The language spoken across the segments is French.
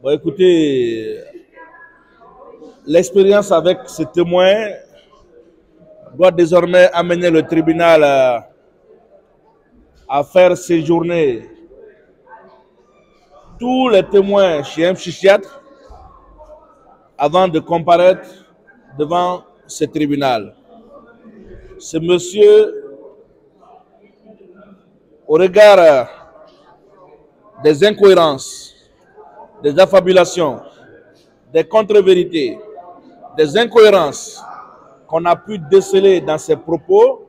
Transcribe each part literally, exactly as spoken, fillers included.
Bon, écoutez, l'expérience avec ce témoin doit désormais amener le tribunal à, à faire séjourner tous les témoins chez un psychiatre avant de comparaître devant ce tribunal. Ce monsieur, au regard des incohérences, des affabulations, des contre-vérités, des incohérences qu'on a pu déceler dans ses propos,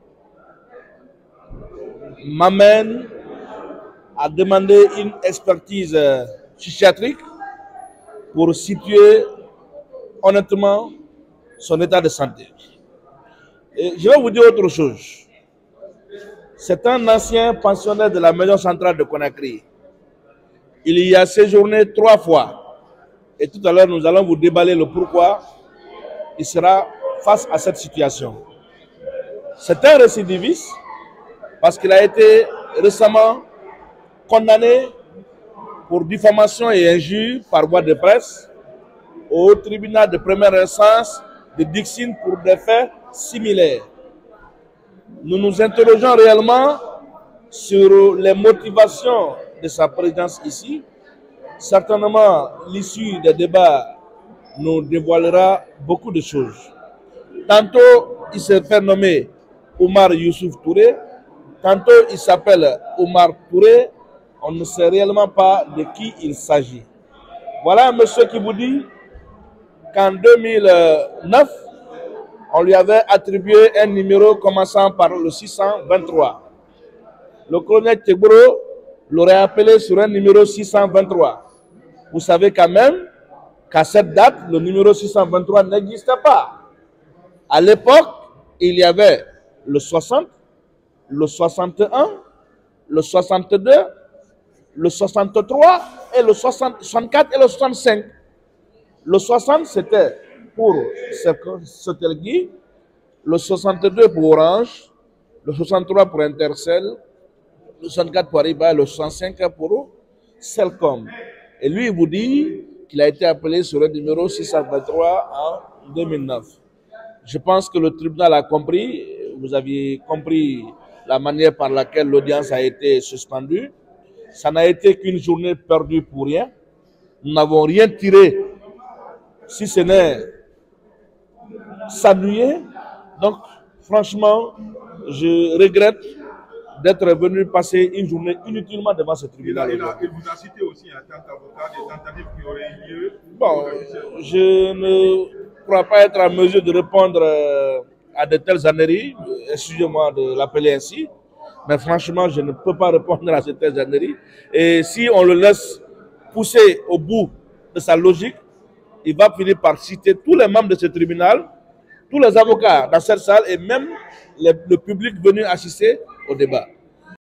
m'amène à demander une expertise psychiatrique pour situer honnêtement son état de santé. Et je vais vous dire autre chose. C'est un ancien pensionnaire de la maison centrale de Conakry. Il y a séjourné trois fois. Et tout à l'heure, nous allons vous déballer le pourquoi il sera face à cette situation. C'est un récidiviste parce qu'il a été récemment condamné pour diffamation et injure par voie de presse au tribunal de première instance de Dixine pour des faits similaires. Nous nous interrogeons réellement sur les motivations de sa présence ici. Certainement, l'issue des débats nous dévoilera beaucoup de choses. Tantôt, il s'est fait nommer Oumar Youssouf Touré. Tantôt, il s'appelle Oumar Touré. On ne sait réellement pas de qui il s'agit. Voilà un monsieur qui vous dit qu'en deux mille neuf, on lui avait attribué un numéro commençant par le six cent vingt-trois. Le colonel Tegboro l'aurait appelé sur un numéro six cent vingt-trois. Vous savez quand même qu'à cette date, le numéro six cent vingt-trois n'existait pas. À l'époque, il y avait le soixante, le soixante et un, le soixante-deux, le soixante-trois, et le soixante-quatre et le soixante-cinq. Le soixante, c'était pour Sotelgui, le soixante-deux pour Orange, le soixante-trois pour Intercell, le soixante-quatre pour Ariba, le soixante-cinq pour Celcom. Et lui, il vous dit qu'il a été appelé sur le numéro six cent vingt-trois en deux mille neuf. Je pense que le tribunal a compris, vous aviez compris la manière par laquelle l'audience a été suspendue. Ça n'a été qu'une journée perdue pour rien. Nous n'avons rien tiré, si ce n'est s'ennuyer. Donc, franchement, je regrette d'être venu passer une journée inutilement devant ce tribunal. Il, a, il, a, il vous a cité aussi un tant d'avocats, des tentatives qui auraient eu lieu. Bon, je ne crois pas être en mesure de répondre à de telles âneries. Excusez-moi de l'appeler ainsi. Mais franchement, je ne peux pas répondre à ces telles âneries. Et si on le laisse pousser au bout de sa logique, il va finir par citer tous les membres de ce tribunal, tous les avocats dans cette salle et même les, le public venu assister au débat.